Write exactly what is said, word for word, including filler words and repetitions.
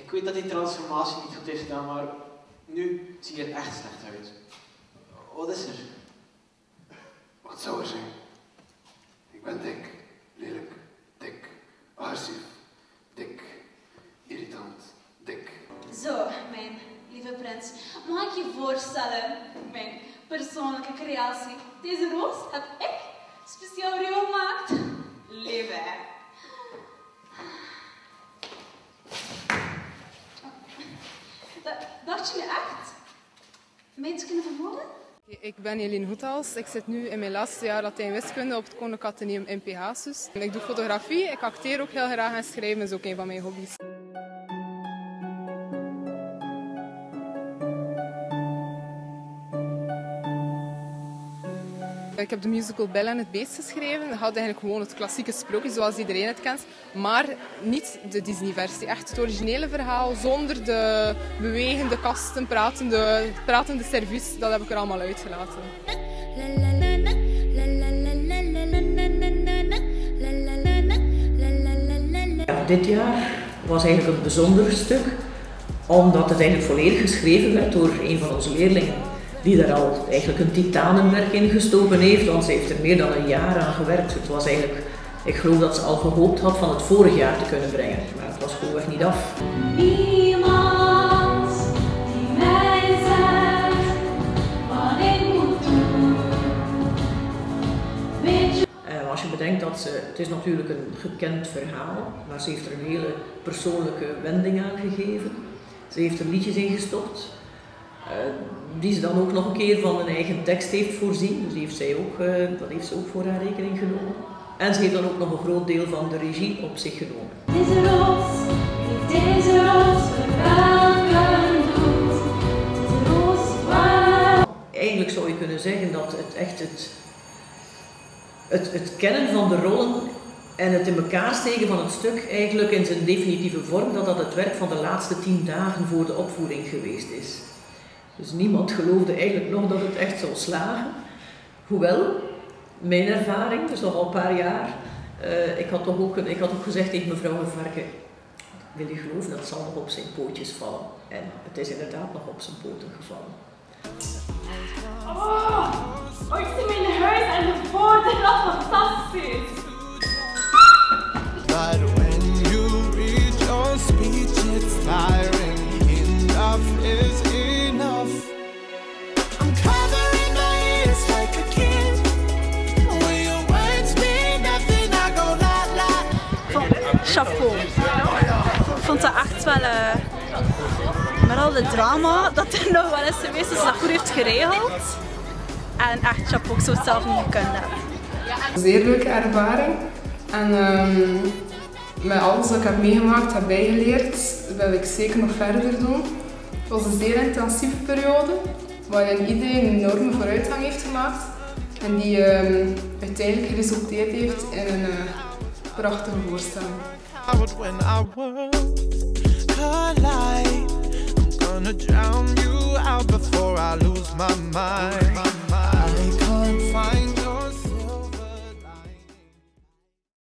Ik weet dat die transformatie niet goed is gedaan, maar nu zie je er echt slecht uit. Wat is er? Wat zou er zijn? Ik ben dik, lelijk, dik, agressief, dik, irritant, dik. Zo, mijn lieve prins, mag ik je voorstellen, mijn persoonlijke creatie. Deze roos heb ik speciaal voor jou gemaakt. Lieve. Dacht je nu echt mij te kunnen vermoorden? Ik ben Eline Hoethals. Ik zit nu in mijn laatste jaar Latijn-wiskunde op het Koninklijk Atheneum in Pegasus. Ik doe fotografie, ik acteer ook heel graag en schrijven is ook een van mijn hobby's. Ik heb de musical Belle en het Beest geschreven. Dat had eigenlijk gewoon het klassieke sprookje zoals iedereen het kent. Maar niet de Disney-versie. Echt het originele verhaal zonder de bewegende kasten, pratende, pratende servies. Dat heb ik er allemaal uitgelaten. Ja, dit jaar was eigenlijk een bijzonder stuk. Omdat het eigenlijk volledig geschreven werd door een van onze leerlingen. Die daar al eigenlijk een titanenwerk in gestoken heeft, want ze heeft er meer dan een jaar aan gewerkt. Het was eigenlijk, ik geloof dat ze al gehoopt had van het vorig jaar te kunnen brengen, maar het was gewoonweg niet af. Niemand die mij zegt wat ik moet doen. Weet je... En als je bedenkt dat ze, het is natuurlijk een gekend verhaal, maar ze heeft er een hele persoonlijke wending aan gegeven. Ze heeft er liedjes in gestopt. Uh, die ze dan ook nog een keer van een eigen tekst heeft voorzien. Dus die heeft zij ook, uh, dat heeft ze ook voor haar rekening genomen. En ze heeft dan ook nog een groot deel van de regie op zich genomen. Deze roos, deze roos verwelken doet. Deze roos waar... Eigenlijk zou je kunnen zeggen dat het echt het, het, het kennen van de rollen en het in elkaar steken van het stuk eigenlijk in zijn definitieve vorm, dat dat het werk van de laatste tien dagen voor de opvoering geweest is. Dus niemand geloofde eigenlijk nog dat het echt zou slagen. Hoewel, mijn ervaring, dus nog al een paar jaar, uh, ik, had toch ook, ik had ook gezegd tegen mevrouw Gevarke, wil je geloven, dat zal nog op zijn pootjes vallen. En het is inderdaad nog op zijn poten gevallen. Oh, oh ik zie mijn huis en de voordeur, dat is fantastisch. But when you read your speech, it's tiring. Enough is enough. I'm covering my ears like a kid. When your words mean nothing, I go la la. Chapeau. Ik vond dat echt wel, uh, met al het drama dat er nog wel is geweest, dus dat goed heeft geregeld. En echt chapeau, ik zou het zelf niet gekund hebben. Een zeer leuke ervaring. En um, met alles wat ik heb meegemaakt, heb bijgeleerd, wil ik zeker nog verder doen. Het was een zeer intensieve periode, waarin iedereen een enorme vooruitgang heeft gemaakt. En die um, uiteindelijk geresulteerd heeft in een uh, prachtige voorstelling. When our worlds collide, I'm gonna drown you out before I lose my mind.